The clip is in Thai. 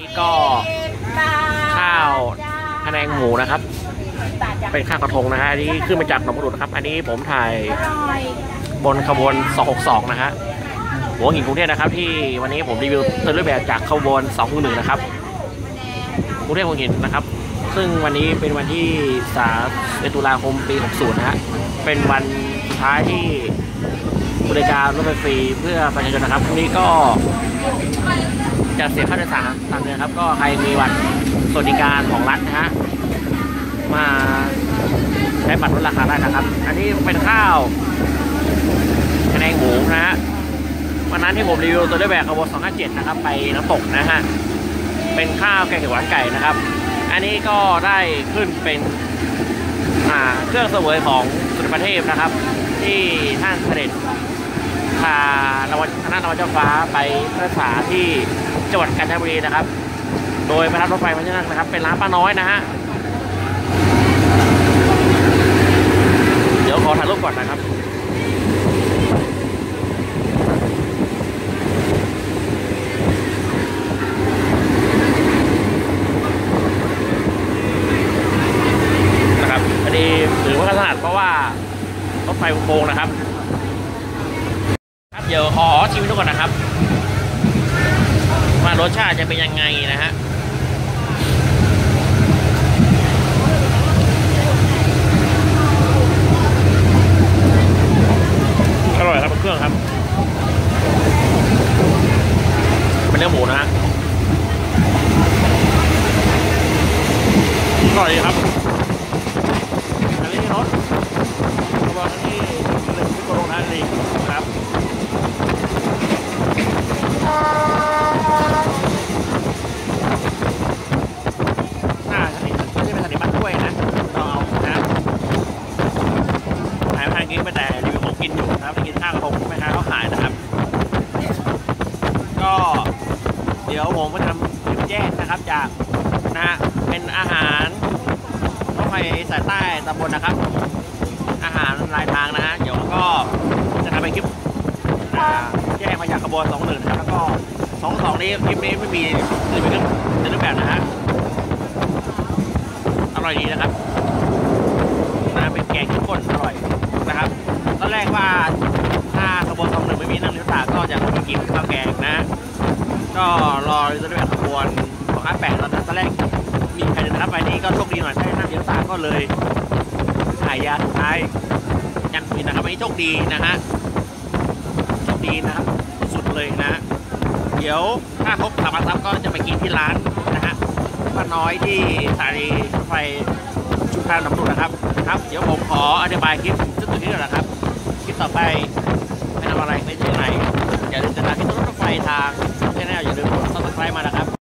นี่ก็ข้าวพะแนงหมูนะครับ เป็นข้าวกระทงนะฮะอันนี้ขึ้นมาจากหนองบัวนะครับ อันนี้ผมถ่ายบนขบวน262นะฮะหัวหินกรุงเทพนะครับที่วันนี้ผมรีวิวเต้นรูปแบบจากขบวน211นะครับกรุงเทพหัวหินนะครับซึ่งวันนี้เป็นวันที่3 ตุลาคมปี60นะฮะเป็นวันสุดท้ายที่บริการรถไฟฟรีเพื่อประชาชนนะครับพรุ่งนี้ก็จะเสียค่าโดยสารตามเดือนครับก็ใครมีบัตรสวัสดิการของรัฐนะฮะมาใช้บัตรลดราคาได้นะครับอันนี้เป็นข้าวพะแนงหมูนะฮะวันนั้นที่ผมรีวิวตัวด้วยแบบขบวน257นะครับไปน้ำตกนะฮะเป็นข้าวแกงเขียวหวานไก่นะครับอันนี้ก็ได้ขึ้นเป็นเครื่องเสวยของสุนทรเทพนะครับที่ท่านเสด็จพาคณะนวเจ้าฟ้าไปรักษาที่จังหวัดกาญจนบุรีนะครับโดยประทับรถไฟมาที่นั่นนะครับเป็นร้านป้าน้อยนะฮะเดี๋ยวขอถ่ายรูปก่อนนะครับอันนี้ถือว่าขนาดเพราะว่ารถไฟโค้งนะครับครับเดี๋ยวขอชิมดูก่อนนะครับว่ารสชาติจะเป็นยังไงนะฮะอร่อยครับเครื่องครับเป็นเนื้อหมูนะฮะอร่อยครับอันนี้รสกระบอกที่เป็นที่โกลงนั่นเองครับสนิทไม่ใช่เป็นสนิทบ้านกล้วยนะเราเอานะขายทางนี้ไปแต่รีวิวของกินอยู่นะครับไปกินข้าวกระทงแม่ค้าเขาขายนะครับก็เดี๋ยวผมจะทำคลิปแยกนะครับจากนะเป็นอาหารรถไฟสายใต้ตำบลนะครับอาหารรายทางนะฮะเดี๋ยวก็จะทำเป็นคลิปแยกมาจากขบวน21นะครับแล้วก็22นี้คลิปนี้ไม่มีคือเป็นรูปแบบนะฮะอร่อยดีนะครับเป็นแกงข้นข้นอร่อยนะครับตอนแรกว่าถ้าขบวน21ไม่มีนั่งเลี้ยวตาก็จะไปกินข้าวแกงนะก็รอรูปแบบขบวน258ตอนแรกมีใครเดินทางไปนี่ก็โชคดีหน่อยได้นั่งเลี้ยวตาก็เลยถ่ายยาสุดท้ายยันคุยนะครับวันนี้โชคดีนะฮะโชคดีนะครับสุดเลยนะเดี๋ยวถ้าครบ3 วันซับก็จะไปกินที่ร้านนะฮะป้าน้อยที่สถานีรถไฟชุมทางน้ำดุนะครับเดี๋ยวผมขออธิบายคลิปซึ่งตัวนี้ก่อนนะครับคลิปต่อไปไม่ทำอะไรไม่ใช่ไหน